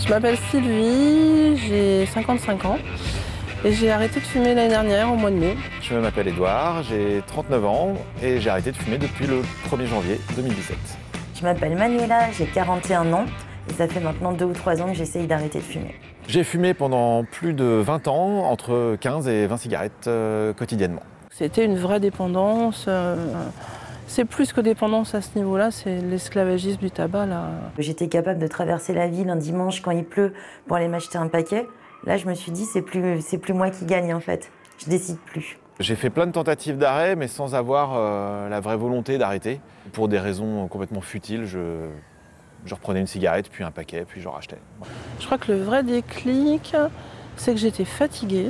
Je m'appelle Sylvie, j'ai 55 ans et j'ai arrêté de fumer l'année dernière au mois de mai. Je m'appelle Édouard, j'ai 39 ans et j'ai arrêté de fumer depuis le 1er janvier 2017. Je m'appelle Manuela, j'ai 41 ans et ça fait maintenant 2 ou 3 ans que j'essaye d'arrêter de fumer. J'ai fumé pendant plus de 20 ans, entre 15 et 20 cigarettes quotidiennement. C'était une vraie dépendance. C'est plus que dépendance à ce niveau-là, c'est l'esclavagisme du tabac. Là. J'étais capable de traverser la ville un dimanche quand il pleut pour aller m'acheter un paquet. Là, je me suis dit, c'est plus moi qui gagne en fait. Je décide plus. J'ai fait plein de tentatives d'arrêt, mais sans avoir la vraie volonté d'arrêter. Pour des raisons complètement futiles, je reprenais une cigarette, puis un paquet, puis j'en rachetais. Je crois que le vrai déclic, c'est que j'étais fatiguée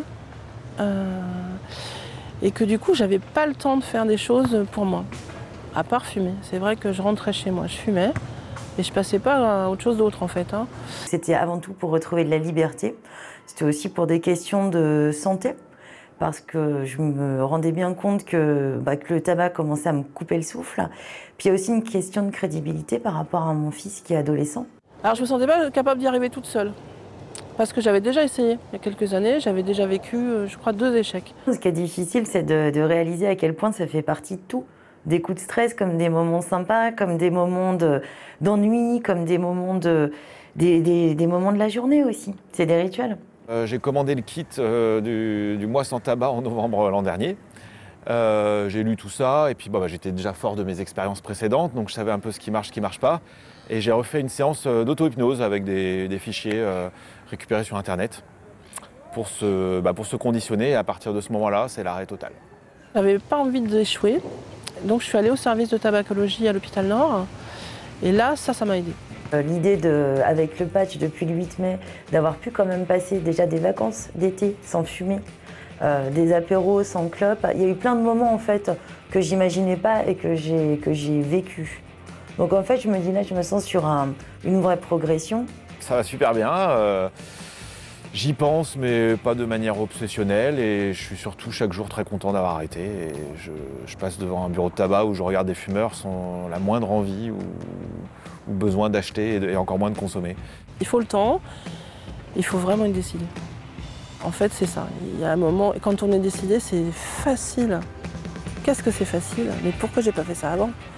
et que du coup, j'avais pas le temps de faire des choses pour moi, à part fumer. C'est vrai que je rentrais chez moi, je fumais et je passais pas à autre chose d'autre en fait. C'était avant tout pour retrouver de la liberté. C'était aussi pour des questions de santé. Parce que je me rendais bien compte que le tabac commençait à me couper le souffle. Puis il y a aussi une question de crédibilité par rapport à mon fils qui est adolescent. Alors je me sentais pas capable d'y arriver toute seule. Parce que j'avais déjà essayé il y a quelques années, j'avais déjà vécu, je crois, 2 échecs. Ce qui est difficile, c'est de réaliser à quel point ça fait partie de tout. Des coups de stress, comme des moments sympas, comme des moments d'ennui, comme des moments des moments de la journée aussi. C'est des rituels. J'ai commandé le kit du mois sans tabac en novembre l'an dernier. J'ai lu tout ça et puis j'étais déjà fort de mes expériences précédentes, donc je savais un peu ce qui marche pas. Et j'ai refait une séance d'auto-hypnose avec des fichiers récupérés sur Internet pour se conditionner. Et à partir de ce moment-là, c'est l'arrêt total. J'avais pas envie d'échouer, donc je suis allée au service de tabacologie à l'hôpital Nord. Et là, ça m'a aidée. L'idée, avec le patch depuis le 8 mai, d'avoir pu quand même passer déjà des vacances d'été sans fumer, des apéros sans clope. Il y a eu plein de moments en fait que j'imaginais pas et que j'ai vécu. Donc en fait, je me dis là, je me sens sur une vraie progression. Ça va super bien. J'y pense, mais pas de manière obsessionnelle. Et je suis surtout chaque jour très content d'avoir arrêté. Et je passe devant un bureau de tabac où je regarde des fumeurs sans la moindre envie ou besoin d'acheter et encore moins de consommer. Il faut le temps, il faut vraiment être décidé. En fait, c'est ça. Il y a un moment, quand on est décidé, c'est facile. Qu'est-ce que c'est facile? Mais pourquoi j'ai pas fait ça avant?